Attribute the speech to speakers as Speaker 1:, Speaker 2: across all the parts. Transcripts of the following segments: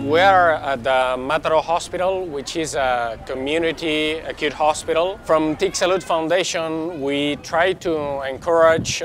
Speaker 1: We are at the Mataro Hospital, which is a community acute hospital. From TIC Salud Foundation, we try to encourage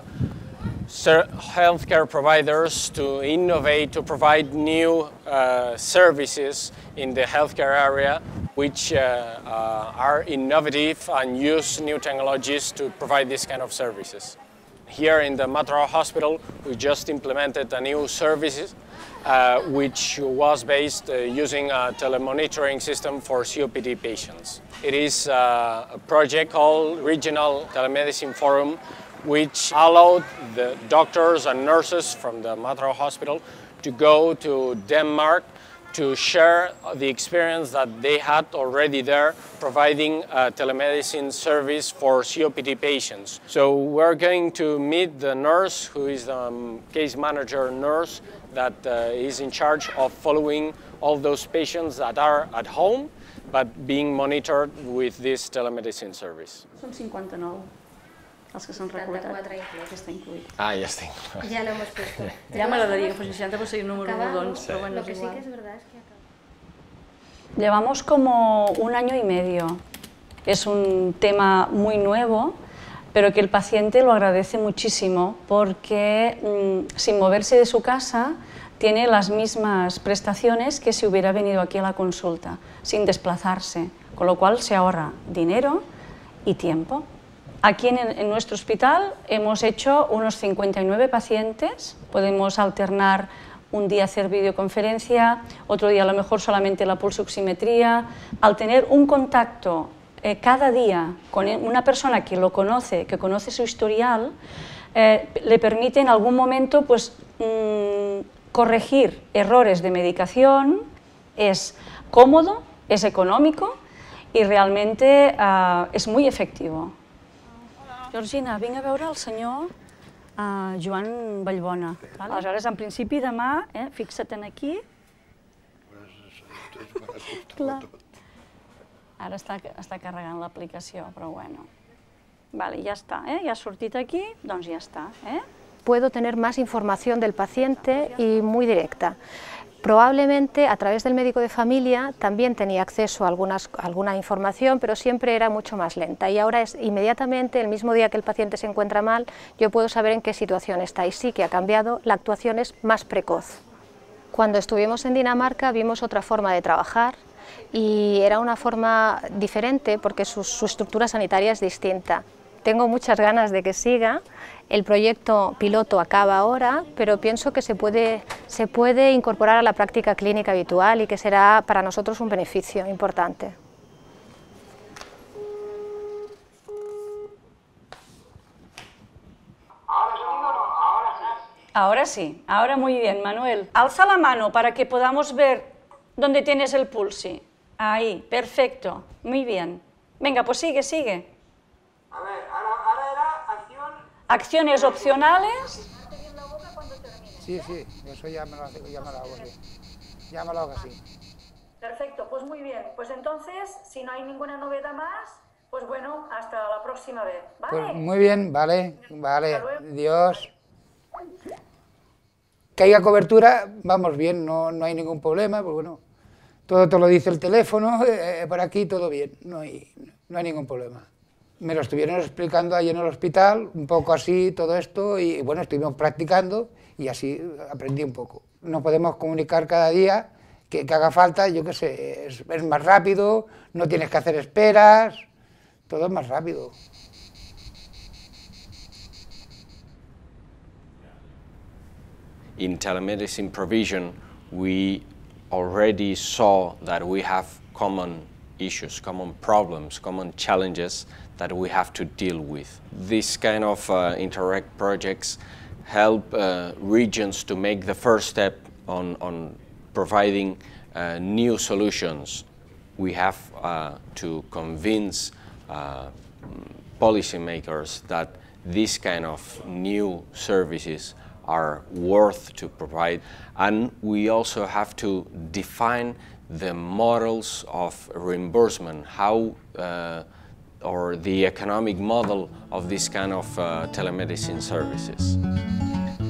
Speaker 1: healthcare providers to innovate, to provide new services in the healthcare area, which are innovative and use new technologies to provide this kind of services. Here in the Mataro Hospital, we just implemented a new service which was based using a telemonitoring system for COPD patients. It is a project called Regional Telemedicine Forum, which allowed the doctors and nurses from the Mataro Hospital to go to Denmark to share the experience that they had already there, providing a telemedicine service for COPD patients. So we're going to meet the nurse, who is the case manager nurse, that is in charge of following all those patients that are at home, but being monitored with this telemedicine service.
Speaker 2: Són 59. Els que s'han reclutat. 74 inclòs. Ja està incluït.
Speaker 1: Ah, ja està inclòs.
Speaker 3: Ja l'hemos puesto.
Speaker 2: Ja m'agradaria que fos 60, però seria un número rodons, però bueno,
Speaker 3: Lo que sí que es verdad es que acaba.
Speaker 2: Llevamos como un año y medio. Es un tema muy nuevo, pero que el paciente lo agradece muchísimo porque sin moverse de su casa tiene las mismas prestaciones que si hubiera venido aquí a la consulta, sin desplazarse, con lo cual se ahorra dinero y tiempo. Aquí en nuestro hospital hemos hecho unos 59 pacientes, podemos alternar un día hacer videoconferencia, otro día a lo mejor solamente la pulsoximetría. Al tener un contacto cada día con una persona que lo conoce, que conoce su historial, le permite en algún momento pues, corregir errores de medicación. Es cómodo, es económico y realmente es muy efectivo. Georgina, vinc a veure el senyor Joan Vallbona. Aleshores, en principi, demà, fixa't aquí. Ara està carregant l'aplicació, però bueno. Vale, ja està, ja ha sortit aquí, doncs ja està.
Speaker 3: Puedo tener más información del paciente y muy directa. Probablemente a través del médico de familia también tenía acceso a alguna información, pero siempre era mucho más lenta. Y ahora es inmediatamente, el mismo día que el paciente se encuentra mal, yo puedo saber en qué situación está. Y sí que ha cambiado, la actuación es más precoz. Cuando estuvimos en Dinamarca vimos otra forma de trabajar y era una forma diferente porque su estructura sanitaria es distinta. Tengo muchas ganas de que siga. El proyecto piloto acaba ahora, pero pienso que se puede incorporar a la práctica clínica habitual y que será para nosotros un beneficio importante.
Speaker 2: Ahora sí, ahora muy bien, Manuel. Alza la mano para que podamos ver dónde tienes el pulso. Ahí, perfecto, muy bien. Venga, pues sigue, sigue.
Speaker 4: A ver, ahora era acción...
Speaker 2: Acciones opcionales.
Speaker 4: Sí, eso ya me lo hago, sí. Ya me lo hago así.
Speaker 2: Perfecto, pues muy bien. Pues entonces, si no hay ninguna novedad más, pues bueno, hasta la próxima vez, ¿vale?
Speaker 4: Pues muy bien, vale, Dios. Que haya cobertura, vamos bien, no hay ningún problema, pues bueno, todo te lo dice el teléfono, por aquí todo bien, no hay ningún problema. Me lo estuvieron explicando ahí en el hospital, un poco así, todo esto, y bueno, estuvimos practicando y así aprendí un poco. Nos podemos comunicar cada día, que haga falta, yo qué sé, es más rápido, no tienes que hacer esperas, todo es más rápido.
Speaker 1: In telemedicine provision, we already saw that we have common issues, common problems, common challenges that we have to deal with. These kind of INTERREG projects help regions to make the first step on providing new solutions. We have to convince policymakers that these kind of new services are worth to provide, and we also have to define the models of reimbursement, how or the economic model of this kind of telemedicine services.